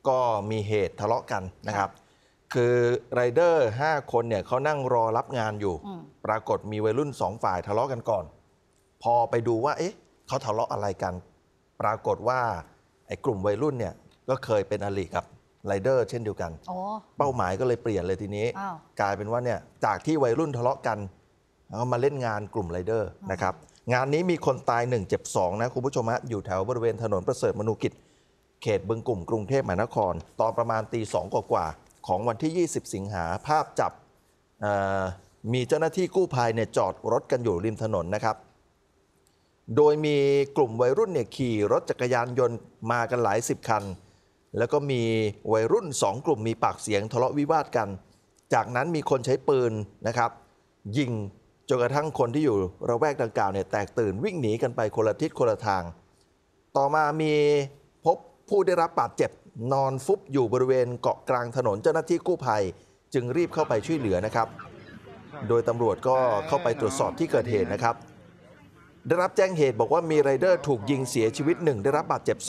ก็มีเหตุทะเลาะกันนะครับคือไรเดอร์5 คนเนี่ยเขานั่งรอรับงานอยู่ปรากฏมีวัยรุ่น2 ฝ่ายทะเลาะกันก่อนพอไปดูว่าเอ๊ะเขาทะเลาะอะไรกันปรากฏว่าไอ้กลุ่มวัยรุ่นเนี่ยก็เคยเป็นอริกับไรเดอร์เช่นเดียวกันเป้าหมายก็เลยเปลี่ยนเลยทีนี้กลายเป็นว่าเนี่ยจากที่วัยรุ่นทะเลาะกันแล้วก็มาเล่นงานกลุ่มไรเดอร์นะครับงานนี้มีคนตาย1 เจ็บ 2นะคุณผู้ชมฮะอยู่แถวบริเวณถนนประเสริฐมนูกิจเขตบึงกลุ่มกรุงเทพมหานครตอนประมาณตี 2 กว่าของวันที่ 20 สิงหาภาพจับมีเจ้าหน้าที่กู้ภัยเนี่ยจอดรถกันอยู่ริมถนนนะครับโดยมีกลุ่มวัยรุ่นเนี่ยขี่รถจักรยานยนต์มากันหลาย10 คันแล้วก็มีวัยรุ่น2 กลุ่มมีปากเสียงทะเลาะวิวาทกันจากนั้นมีคนใช้ปืนนะครับยิงจนกระทั่งคนที่อยู่ระแวกดังกล่าวเนี่ยแตกตื่นวิ่งหนีกันไปคนละทิศคนละทางต่อมามีพบผู้ได้รับบาดเจ็บนอนฟุบอยู่บริเวณเกาะกลางถนนเจ้าหน้าที่กู้ภัยจึงรีบเข้าไปช่วยเหลือนะครับโดยตำรวจก็เข้าไปตรวจสอบที่เกิดเหตุนะครับได้รับแจ้งเหตุบอกว่ามีไรเดอร์ถูกยิงเสียชีวิต1ได้รับบาดเจ็บ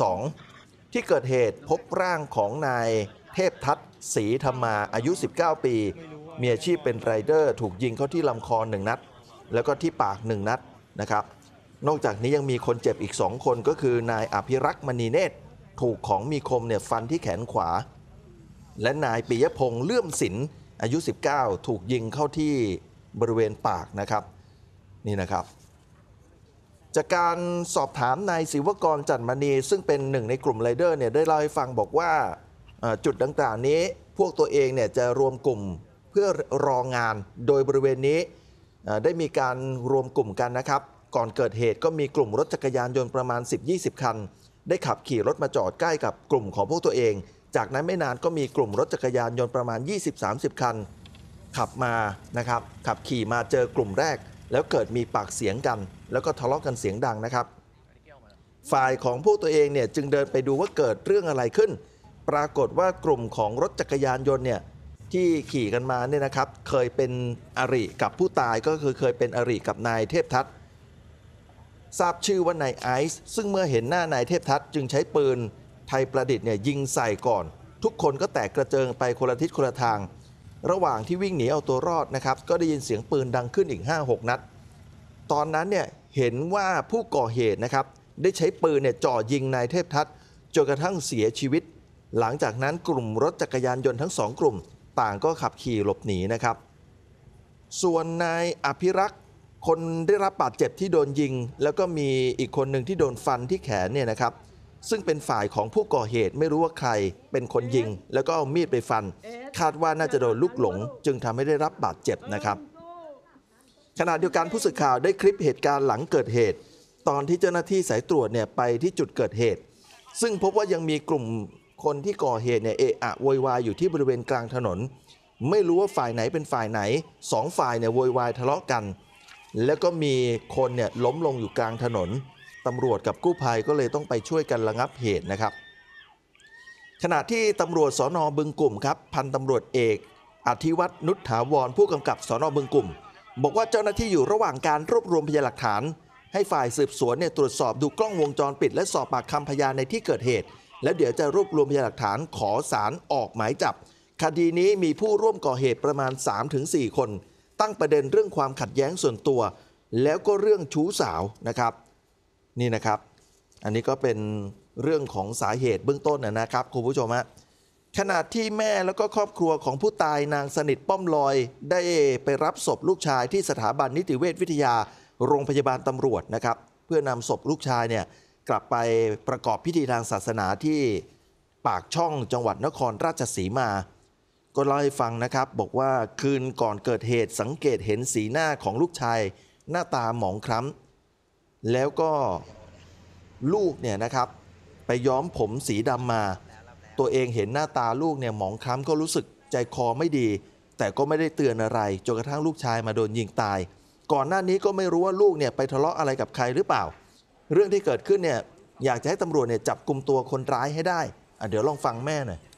2ที่เกิดเหตุพบร่างของนายเทพทัศน์ศรีธรรมาอายุ19 ปีมีอาชีพเป็นไรเดอร์ถูกยิงเข้าที่ลำคอ1 นัดแล้วก็ที่ปาก1 นัดนะครับนอกจากนี้ยังมีคนเจ็บอีก2 คนก็คือนายอภิรักษ์มณีเนตรถูกของมีคมเนี่ยฟันที่แขนขวาและนายปิยพงษ์เลื่อมศิลป์อายุ 19 ถูกยิงเข้าที่บริเวณปากนะครับนี่นะครับจากการสอบถามนายศิวกรจันทร์มณีซึ่งเป็นหนึ่งในกลุ่มไรเดอร์เนี่ยได้เล่าให้ฟังบอกว่าจุดดังกล่าวนี้พวกตัวเองเนี่ยจะรวมกลุ่มเพื่อรองานโดยบริเวณนี้ได้มีการรวมกลุ่มกันนะครับก่อนเกิดเหตุก็มีกลุ่มรถจักรยานยนต์ประมาณ 10-20 คันได้ขับขี่รถมาจอดใกล้กับกลุ่มของพวกตัวเองจากนั้นไม่นานก็มีกลุ่มรถจักรยานยนต์ประมาณ 20-30 คันขับมานะครับขับขี่มาเจอกลุ่มแรกแล้วเกิดมีปากเสียงกันแล้วก็ทะเลาะกันเสียงดังนะครับฝ่ายของพวกตัวเองเนี่ยจึงเดินไปดูว่าเกิดเรื่องอะไรขึ้นปรากฏว่ากลุ่มของรถจักรยานยนต์เนี่ยที่ขี่กันมาเนี่ยนะครับเคยเป็นอริกับผู้ตายก็คือเคยเป็นอริกับนายเทพทัศน์ทราบชื่อว่านายไอซ์ซึ่งเมื่อเห็นหน้านายเทพทัศน์จึงใช้ปืนไทยประดิษฐ์เนี่ยยิงใส่ก่อนทุกคนก็แตกกระเจิงไปคนละทิศคนละทางระหว่างที่วิ่งหนีเอาตัวรอดนะครับก็ได้ยินเสียงปืนดังขึ้นอีก 5-6 นัดตอนนั้นเนี่ยเห็นว่าผู้ก่อเหตุนะครับได้ใช้ปืนเนี่ยจ่อยิงนายเทพทัศน์จนกระทั่งเสียชีวิตหลังจากนั้นกลุ่มรถจักรยานยนต์ทั้ง2 กลุ่มต่างก็ขับขี่หลบหนีนะครับส่วนนายอภิรักษ์คนได้รับบาดเจ็บที่โดนยิงแล้วก็มีอีกคนหนึ่งที่โดนฟันที่แขนเนี่ยนะครับซึ่งเป็นฝ่ายของผู้ก่อเหตุไม่รู้ว่าใครเป็นคนยิงแล้วก็เอามีดไปฟันคาดว่าน่าจะโดนลูกหลงจึงทำให้ได้รับบาดเจ็บนะครับขณะเดียวกันผู้สื่อข่าวได้คลิปเหตุการณ์หลังเกิดเหตุตอนที่เจ้าหน้าที่สายตรวจเนี่ยไปที่จุดเกิดเหตุซึ่งพบว่ายังมีกลุ่มคนที่ก่อเหตุเนี่ยเอะอะโวยวายอยู่ที่บริเวณกลางถนนไม่รู้ว่าฝ่ายไหนเป็นฝ่ายไหน2 ฝ่ายเนี่ยโวยวายทะเลาะกันแล้วก็มีคนเนี่ยล้มลงอยู่กลางถนนตำรวจกับกู้ภัยก็เลยต้องไปช่วยกันระงับเหตุนะครับขณะที่ตำรวจสน.บึงกลุ่มครับพันตำรวจเอกอธิวัฒน์นุชถาวรผู้กำกับสน.บึงกลุ่มบอกว่าเจ้าหน้าที่อยู่ระหว่างการรวบรวมพยานหลักฐานให้ฝ่ายสืบสวนเนี่ยตรวจสอบดูกล้องวงจรปิดและสอบปากคำพยานในที่เกิดเหตุแล้วเดี๋ยวจะรวบรวมพยานหลักฐานขอศาลออกหมายจับคดีนี้มีผู้ร่วมก่อเหตุประมาณ 3-4 คนตั้งประเด็นเรื่องความขัดแย้งส่วนตัวแล้วก็เรื่องชู้สาวนะครับนี่นะครับอันนี้ก็เป็นเรื่องของสาเหตุเบื้องต้นนะครับคุณผู้ชมฮะขณะที่แม่แล้วก็ครอบครัวของผู้ตายนางสนิทป้อมลอยได้ไปรับศพลูกชายที่สถาบันนิติเวชวิทยาโรงพยาบาลตำรวจนะครับเพื่อนำศพลูกชายเนี่ยกลับไปประกอบพิธีทางศาสนาที่ปากช่องจังหวัดนครราชสีมาก็เล่าให้ฟังนะครับบอกว่าคืนก่อนเกิดเหตุสังเกตเห็นสีหน้าของลูกชายหน้าตาหมองคล้ำแล้วก็ลูกเนี่ยนะครับไปย้อมผมสีดำมาตัวเองเห็นหน้าตาลูกเนี่ยหมองคล้ำก็รู้สึกใจคอไม่ดีแต่ก็ไม่ได้เตือนอะไรจนกระทั่งลูกชายมาโดนยิงตายก่อนหน้านี้ก็ไม่รู้ว่าลูกเนี่ยไปทะเลาะอะไรกับใครหรือเปล่าเรื่องที่เกิดขึ้นเนี่ยอยากจะให้ตำรวจเนี่ยจับกุมตัวคนร้ายให้ได้เดี๋ยวลองฟังแม่หน่อย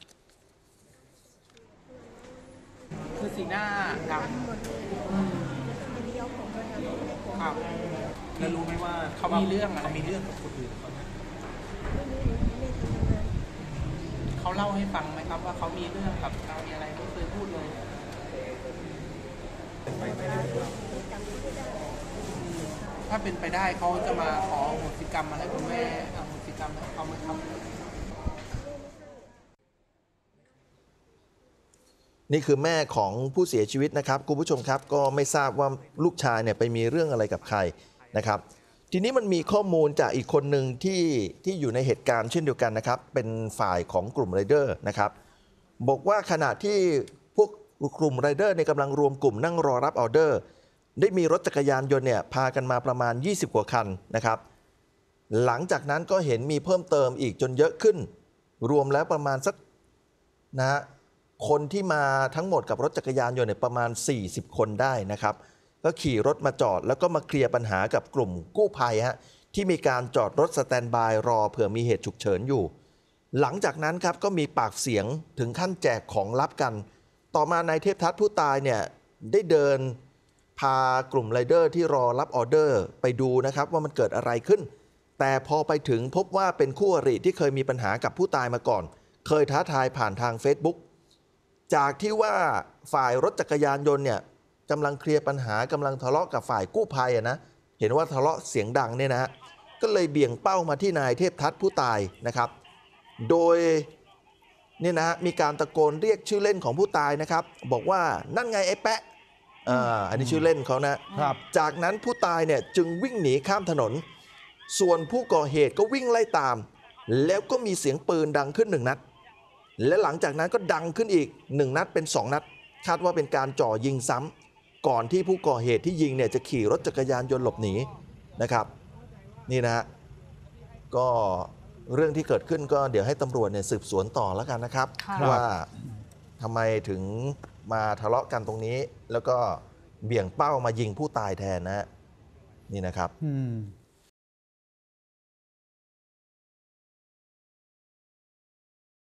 คือสีหน้าดำครับแล้วรู้ไหมว่าเขามีเรื่องอะไรมีเรื่องกับคนอื่นเขาเล่าให้ฟังไหมครับว่าเขามีเรื่องกับเรามีอะไรไม่เคยพูดเลยถ้าเป็นไปได้เขาจะมาขออโหสิกรรมมาให้คุณแม่อโหสิกรรมให้เขาไหมครับนี่คือแม่ของผู้เสียชีวิตนะครับคุณผู้ชมครับก็ไม่ทราบว่าลูกชายเนี่ยไปมีเรื่องอะไรกับใครนะครับทีนี้มันมีข้อมูลจากอีกคนหนึ่งที่อยู่ในเหตุการณ์เช่นเดียวกันนะครับเป็นฝ่ายของกลุ่มไรเดอร์นะครับบอกว่าขณะที่พวกกลุ่มไรเดอร์ในกำลังรวมกลุ่มนั่งรอรับออเดอร์ได้มีรถจักรยานยนต์เนี่ยพากันมาประมาณ20กว่าคันนะครับหลังจากนั้นก็เห็นมีเพิ่มเติมอีกจนเยอะขึ้นรวมแล้วประมาณสักนะฮะคนที่มาทั้งหมดกับรถจักรยานยนต์เนี่ยประมาณ40คนได้นะครับก็ขี่รถมาจอดแล้วก็มาเคลียร์ปัญหากับกลุ่มกู้ภัยฮะที่มีการจอดรถสแตนด์บายรอเผื่อมีเหตุฉุกเฉินอยู่หลังจากนั้นครับก็มีปากเสียงถึงขั้นแจกของลับกันต่อมานายเทพทัศน์ผู้ตายเนี่ยได้เดินพากลุ่มไรเดอร์ที่รอรับออเดอร์ไปดูนะครับว่ามันเกิดอะไรขึ้นแต่พอไปถึงพบว่าเป็นคู่อริที่เคยมีปัญหากับผู้ตายมาก่อนเคยท้าทายผ่านทาง Facebookจากที่ว่าฝ่ายรถจักรยานยนต์เนี่ยกำลังเคลียร์ปัญหากำลังทะเลาะกับฝ่ายกู้ภัยนะเห็นว่าทะเลาะเสียงดังเนี่ยนะก็เลยเบี่ยงเป้ามาที่นายเทพทัศน์ผู้ตายนะครับโดยเนี่ยนะมีการตะโกนเรียกชื่อเล่นของผู้ตายนะครับบอกว่านั่นไงไอ้แปะอันนี้ชื่อเล่นเขานะครับจากนั้นผู้ตายเนี่ยจึงวิ่งหนีข้ามถนนส่วนผู้ก่อเหตุก็วิ่งไล่ตามแล้วก็มีเสียงปืนดังขึ้น1 นัดและหลังจากนั้นก็ดังขึ้นอีก1 นัดเป็น2 นัดคาดว่าเป็นการจ่อยิงซ้ำก่อนที่ผู้ก่อเหตุที่ยิงเนี่ยจะขี่รถจักรยานยนต์หลบหนีนะครับนี่นะก็เรื่องที่เกิดขึ้นก็เดี๋ยวให้ตำรวจเนี่ยสืบสวนต่อแล้วกันนะครับว่าทำไมถึงมาทะเลาะกันตรงนี้แล้วก็เบี่ยงเป้ามายิงผู้ตายแทนนะนี่นะครับ